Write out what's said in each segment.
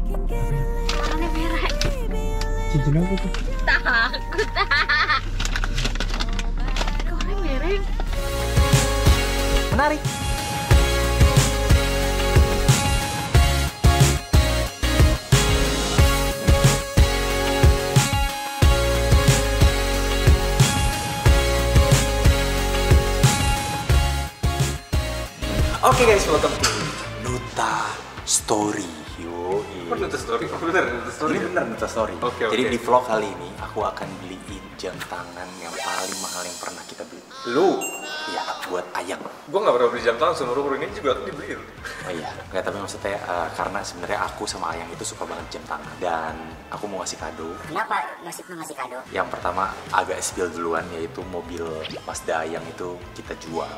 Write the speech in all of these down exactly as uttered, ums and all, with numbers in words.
Warnanya merah. Cincin apa tuh? Takut. Warnanya merah. Menarik. Oke okay guys, welcome to Nuta Story. Yo, oh, Nuta Story, oh, bener Nuta Story. Ini bener Nuta Story. Okay, Jadi okay. di vlog kali ini aku akan beliin jam tangan yang paling mahal yang pernah kita beli. Lu? Iya, buat Ayang. Gua nggak pernah beli jam tangan, seumur ini juga aku dibeliin. Oh iya, nggak, tapi maksudnya uh, karena sebenarnya aku sama Ayang itu suka banget jam tangan dan aku mau ngasih kado. Kenapa ngasih ngasih kado? Yang pertama agak spill duluan, yaitu mobil Mazda Ayang itu kita jual.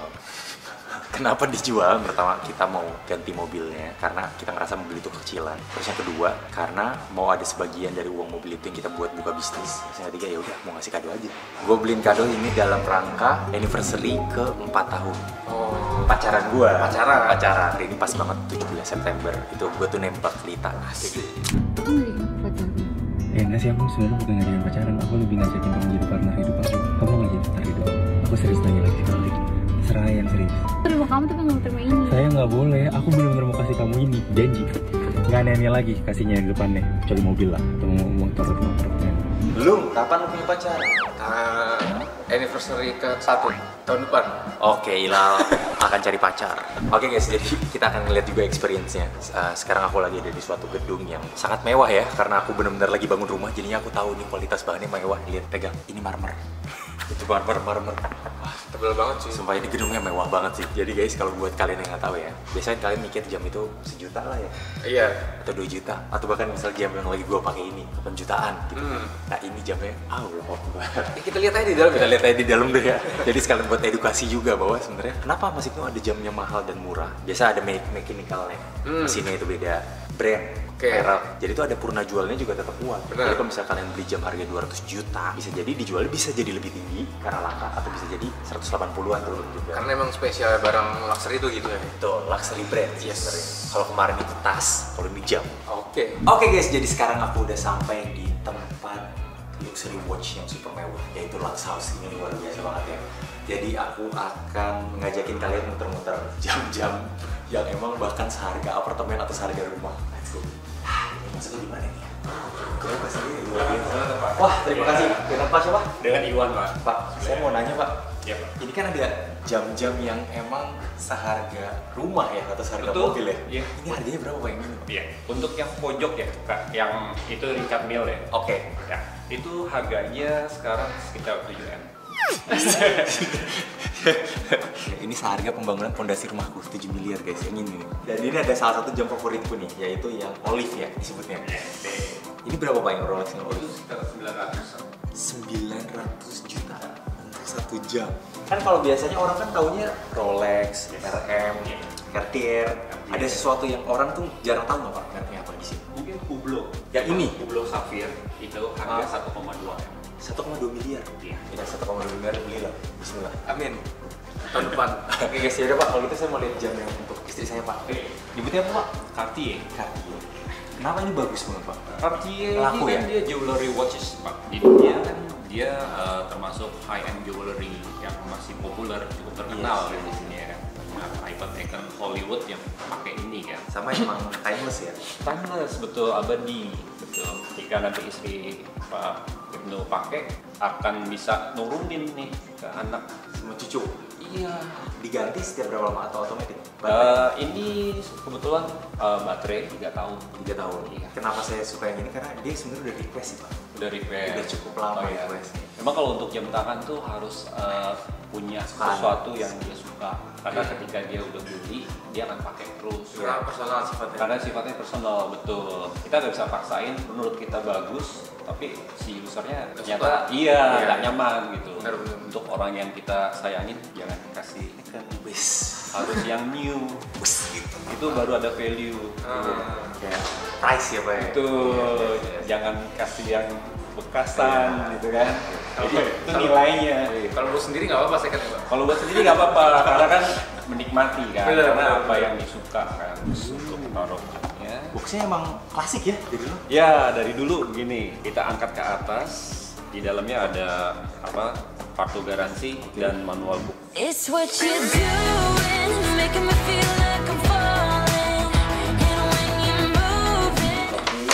Kenapa dijual? Pertama, kita mau ganti mobilnya karena kita ngerasa mobil itu kecilan. Terus yang kedua, karena mau ada sebagian dari uang mobil itu yang kita buat buka bisnis. Terus yang ketiga, ya udah mau ngasih kado aja. Gue beliin kado ini dalam rangka anniversary ke empat tahun. Oh, Pacaran gue. Pacaran. Pacaran. Ini pas banget tujuh belas September. Itu gue tuh nembak Lita. Asik. Aku nggak dikasih pacaran. Eh enggak sih, aku sebenarnya bukan ngajakin pacaran, aku lebih ngajakin kamu jadi partner hidup aku. Kamu nggak jadi partner hidup aku. Aku serius nanya lagi sekali. Serah yang serius. Terima kamu tapi nggak mau terima ini. Saya nggak boleh, aku benar-benar mau kasih kamu ini, janji. Nggak aneh-aneh lagi kasihnya di depannya, kecuali mobil lah atau mau motor atau motor. Belum, kapan lu punya pacar? uh, anniversary ke satu tahun depan. Oke, Ilal akan cari pacar. Oke guys, jadi kita akan ngeliat juga experience-nya. Uh, sekarang aku lagi ada di suatu gedung yang sangat mewah ya, karena aku benar-benar lagi bangun rumah, jadinya aku tahu nih kualitas bahannya mewah. Lihat, pegang, ini marmer. Itu marmer, marmer. Wah, tebel banget sih. Sumpah ini gedungnya mewah banget sih. Jadi guys, kalau buat kalian yang nggak tahu ya, biasanya kalian mikir jam itu sejuta lah ya, Iya. atau dua juta, atau bahkan misal jam yang lagi gua pakai ini delapan jutaan gitu. Hmm. Nah ini jamnya, Allah Akbar. Eh, kita lihat aja di dalam. Kita lihat aja di dalam deh ya. Jadi sekalian buat edukasi juga bahwa sebenarnya kenapa Mas Ibnu ada jamnya mahal dan murah. Biasa ada me mechanicalnya, Hmm. mesinnya itu beda, brand, Oke. merek. Jadi itu ada purna jualnya juga tetap kuat. Benar. Jadi kalau misalnya kalian beli jam harga dua ratus juta, bisa jadi dijualnya bisa jadi lebih tinggi karena langka, atau bisa jadi seratus delapan puluhan turun juga. Karena emang spesial barang luxury itu gitu ya. Itu luxury brand sih Yes. sebenarnya. Kalau kemarin itu tas, kalau ini jam. Oke. Oke guys, jadi sekarang aku udah sampai di tempat luxury watch yang super mewah, yaitu Lux House. Ini luar biasa banget ya. Jadi aku akan ngajakin kalian muter-muter jam-jam yang emang bahkan seharga apartemen atau seharga rumah. Let's go. Ah, ini masuknya di mana nih? Coba sendiri luar biasa. Wah, terima kasih. Dengan Pak siapa? Dengan Iwan, Pak. Pak, saya mau nanya Pak. Iya, Pak. Ini kan ada jam-jam yang emang seharga rumah ya atau seharga Betul. mobil ya? Iya. Ini harganya berapa Pak yang ini? Pak? Iya. Untuk yang pojok ya, Kak, yang itu Richard Mille ya. Oke. Ya, itu harganya sekarang sekitar tujuh M. Ini seharga pembangunan fondasi rumahku tujuh miliar guys, yang ini nih. Dan ini ada salah satu jam favoritku nih, yaitu yang olive ya disebutnya. Ini berapa Pak yang Rolex yang olive? Sekitar sembilan ratus. sembilan ratus juta untuk satu jam. Kan kalau biasanya orang kan taunya Rolex, R M, Cartier. Ada sesuatu yang orang tuh jarang tahu nggak Pak? Mereknya apa di sini? Mungkin Hublot. Yang ini? Hublot Sapphire itu harga satu koma dua M. satu koma dua miliar. Iya. Ya satu koma dua miliar belilah. Bismillah. Amin. Tahun depan. Oke guys, ya udah Pak, kalau gitu saya mau lihat jam yang untuk istri saya Pak. Nyebutnya apa Pak? Cartier. Cartier. Kenapa ini bagus banget Pak? Cartier Laku ini kan ya? dia jewelry watches, Pak. Di dunia kan dia uh, termasuk high end jewelry yang masih populer, cukup terkenal Yes. ya di sini ya kan. Nah, icon-icon Hollywood yang pakai ini kan. Sama emang timeless ya. Timeless, betul, abadi, betul. Jika nanti istri Pak Ibnu pakai, akan bisa nurunin nih ke anak. Sama cucu. Iya. Diganti setiap berapa lama atau otomatis? Uh, ini kebetulan uh, baterai tiga tahun. tiga tahun. Iya. Kenapa saya suka yang ini? Karena dia sebenarnya udah request sih Pak. Udah request. Udah cukup lama Oh, iya. request. Memang kalau untuk jam tangan tuh harus uh, punya Sukaan. sesuatu yang dia suka. Karena Iya. ketika dia udah beli, dia akan pakai terus. Karena personal sifatnya. Karena sifatnya personal, betul. Kita nggak bisa paksain, menurut kita bagus, tapi si usernya ternyata suka. iya Iya. nggak nyaman gitu. Benar, benar. Untuk orang yang kita sayangin, jangan kasih. Kan wis. Harus yang new. Wis gitu. Itu baru ada value. Ah. Kayak price ya Pak ya. Itu jangan kasih yang bekasan gitu kan. Jadi itu Kalau- nilainya. Kalau lu sendiri nggak apa-apa second Pak. Kalau buat sendiri nggak apa-apa, karena kan menikmati kan, Bener, karena bener, apa bener. yang disuka kan untuk taruh ya Boxnya emang klasik ya dari dulu? Ya, dari dulu begini. Kita angkat ke atas. Di dalamnya ada apa? Kartu garansi dan manual book. It's what you're doing, making me feel like I'm falling. And when you're moving.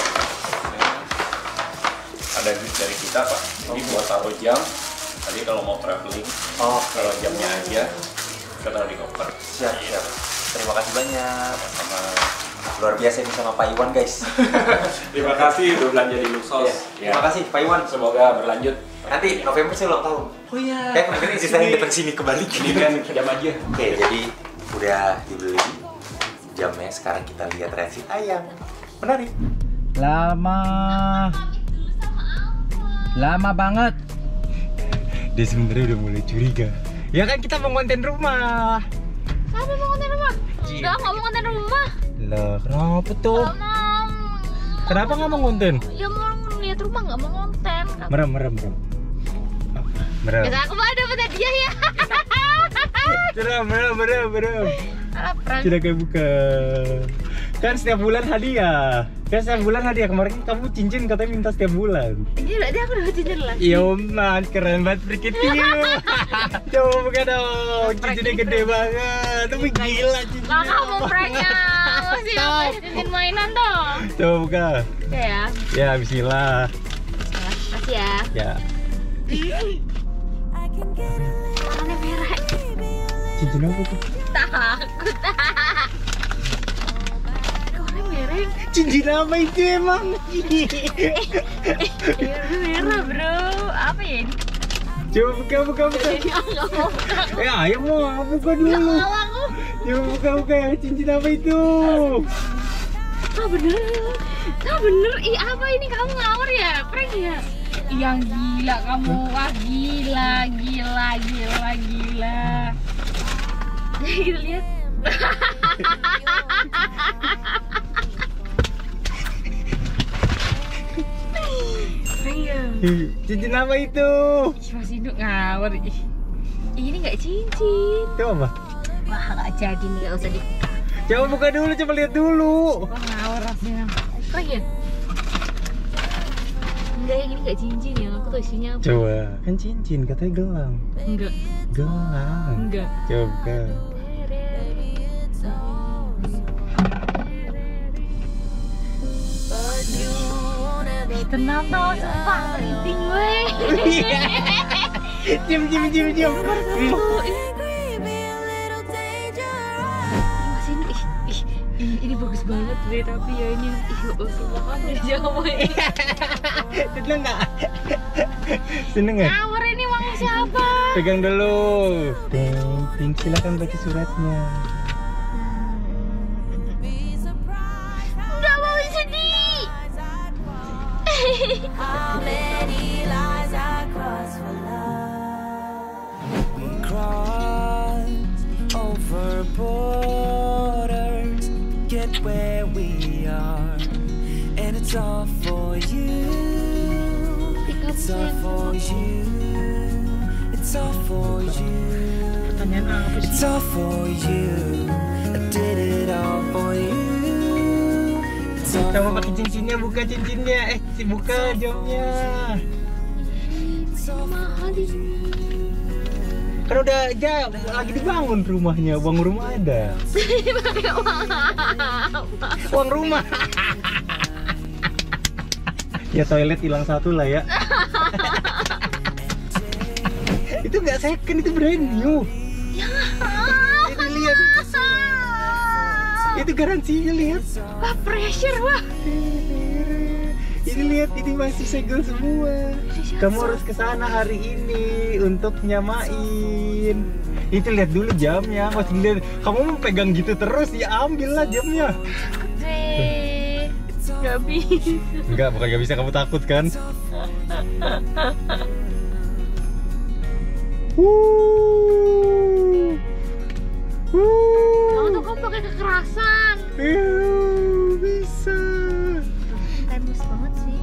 Ada dari kita Pak. Ini buat taruh jam. Tadi kalau mau traveling, Oh, kalau jamnya aja kita taruh di koper. siap, siap. Terima kasih banyak. Sama luar biasa ini sama Pak Iwan guys. Terima kasih udah belanja di Luxos. Ya. Terima kasih Pak Iwan. Semoga berlanjut. Nanti November saya ulang tahun. Oh iya. Kayak kemarin ceritanya depan sini kebalik. Ini kan jam aja. Oke, jadi udah dibeli jamnya. Sekarang kita lihat reaksi ayam. Menarik. Lama. Lama banget. Dia sebenarnya udah mulai curiga. Ya kan kita mau konten rumah. Siapa mau konten rumah? Enggak, nggak mau konten rumah. Lah, kenapa tuh? Nggak mau. Kenapa nggak mau konten? Ya mau lihat rumah, nggak mau konten. Merem, merem, merem. Oh, merem. Biasa aku mah dapat hadiah ya. Merem, merem, merem, merem. Alah, prank. Sudah kayak buka. Kan setiap bulan hadiah. Kan setiap bulan hadiah. Kemarin kamu cincin katanya minta setiap bulan. Ini berarti aku dapat cincin lagi. Iya, man, keren banget Prikitiu. Coba buka dong. Cincinnya gede banget. Tapi gila cincinnya. Lah kamu pranknya. Masih apa cincin mainan dong. Coba buka. Oke ya. Ya, bismillah. Makasih ya. Ya. Warnanya merah. Cincin apa tuh? Takut. Warnanya merah. Cincin apa itu emang? Warnanya merah bro. Apa ya ini? Coba buka, buka, buka. Jadi aku nggak mau buka. Eh, ayo mau buka dulu. Nggak mau aku. Coba buka, buka. Cincin apa itu? Ah bener. Ah bener. Ih apa ini kamu ngawur ya? Prank ya? Yang gila kamu. Wah gila, gila, gila, gila. Kita lihat. Cincin apa itu? Ih, Mas Induk ngawur. Ih, ini nggak cincin. Itu apa? Wah nggak jadi nih, nggak usah di. Coba buka dulu, coba lihat dulu. Wah ngawur rasanya. Prank ya? Enggak, yang ini nggak cincin ya. Aku tuh isinya apa? Coba. Kan cincin, katanya gelang. Enggak. Gelang. Enggak. Coba buka. Ih, tenang toh, sumpah penting gue. Cium, cium, cium, cium. Mas ini, ih, ih, ih, ini bagus banget deh, tapi ya ini, ih, gak bagus banget jangan main. Seneng nggak? Seneng nggak? Ngawur ini uangnya siapa? Pegang dulu. Ting, ting, silakan baca suratnya. Enggak mau sedih. How many lies I crossed for love? We cross over borders, get where we are, and it's all for you. It's all for you. It's all for you. It's all for you. I did it all for you. Coba pakai cincinnya, buka cincinnya. Eh, buka jamnya. Mahal ini. Kan udah aja lagi dibangun rumahnya, uang rumah ada. Pakai uang apa? Uang rumah. Ya toilet hilang satu lah ya. Itu nggak second, itu brand new. Ya. Itu lihat. Itu garansinya lihat. Wah pressure wah. Ini lihat, ini masih segel semua. Kamu harus ke sana hari ini untuk nyamain. Itu lihat dulu jamnya, masih lihat. Kamu mau pegang gitu terus, ya ambil lah jamnya. Deh. Gak bisa. Enggak, bukan gak bisa, kamu takut kan? Wuh. Wuh. Kamu tuh kamu pakai kekerasan. Yuh, bisa. Tembus banget sih.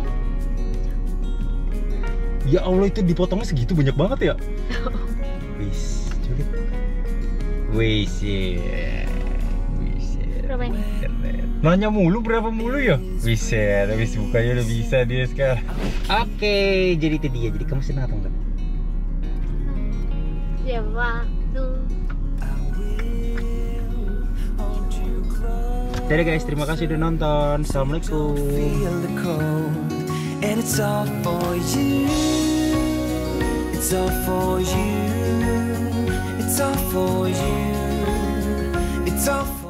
Ya Allah, itu dipotongnya segitu banyak banget ya? Wis, coba. Wis, ya. Wis. Berapa ini? Keren. Nanya mulu berapa mulu ya? Bisa, habis bukanya udah bisa dia sekarang. Oke, jadi itu dia. Jadi kamu senang atau enggak? Ya waktu. Dadah guys, terima kasih udah nonton. Assalamualaikum. Feel the cold, and it's all for you. It's all for you. It's all for you. It's all for